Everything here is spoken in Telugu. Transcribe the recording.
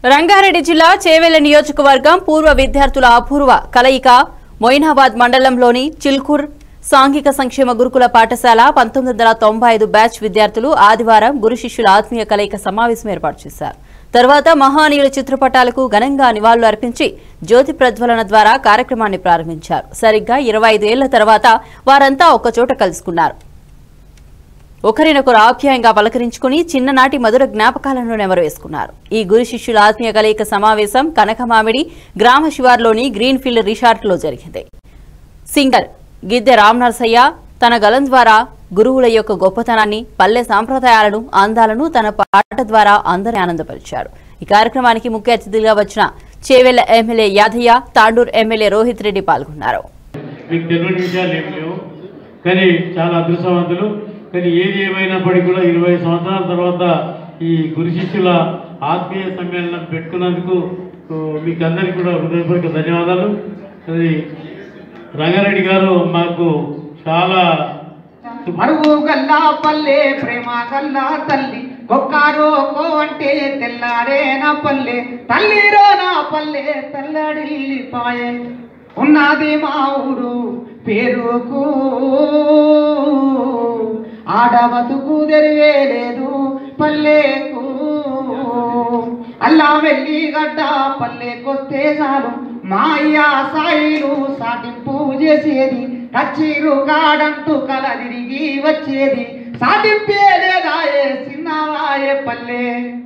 రంగారెడ్డి జిల్లా చేవెళ్ల నియోజకవర్గం పూర్వ విద్యార్థుల అపూర్వ కలయిక మొయినాబాద్ మండలంలోని చిల్కూర్ సాంఘిక సంక్షేమ గురుకుల పాఠశాల 1995 బ్యాచ్ విద్యార్థులు ఆదివారం గురు శిష్యుల ఆత్మీయ కలయిక సమావేశం ఏర్పాటు చేశారు. తర్వాత మహానీయుల చిత్రపటాలకు ఘనంగా నివాళులు అర్పించి జ్యోతి ప్రజ్వలన ద్వారా కార్యక్రమాన్ని ప్రారంభించారు. సరిగ్గా 25 ఏళ్ల తర్వాత వారంతా ఒక్కచోట కలుసుకున్నారు. ఒకరినొకరు ఆప్యాయంగా పలకరించుకుని చిన్ననాటి మధుర జ్ఞాపకాలను నెమరవేసుకున్నారు. ఈ గురు శిష్యుల ఆత్మీయ కలయిక సమావేశం కనకమామిడి గ్రామ శివార్లోని గ్రీన్ ఫీల్డ్ రిసార్ట్లో జరిగింది. సింగర్ గిద్దె రామనరసయ్య తన గలం ద్వారా గురువుల యొక్క గొప్పతనాన్ని, పల్లె సాంప్రదాయాలను, అందాలను తన పాట ద్వారా అందరినీ ఆనందపరిచారు. ఈ కార్యక్రమానికి ముఖ్య అతిథులుగా వచ్చిన చేవెళ్ల ఎమ్మెల్యే యాదయ్య, తాండూరు ఎమ్మెల్యే రోహిత్ రెడ్డి పాల్గొన్నారు. కానీ ఏది ఏమైనప్పటికీ కూడా 20 సంవత్సరాల తర్వాత ఈ గురు శిష్యుల ఆత్మీయ సమ్మేళనం పెట్టుకున్నందుకు మీకు అందరికీ కూడా హృదయపూర్వక ధన్యవాదాలు. అది రంగారెడ్డి గారు మాకు చాలా మరుగు గల్లా పల్లె ప్రేమ గల్లా తల్లి ఒక్కారో కో అంటే తెల్లారే నా పల్లె తల్లిరో నా పల్లె తల్లడిల్లిపాయే ఉన్నది మా ఊరు పేరుకు ఆడబతుకు తెరివే లేదు పల్లెకు అల్లా వెళ్ళి గడ్డ పల్లెకొస్తే చాలు మా అయ్యా సాయిలు సాటింపు చేసేది కచ్చిరు కాడంటూ కల తిరిగి వచ్చేది సాటింపే లేదాయే చిన్నవాయే పల్లె.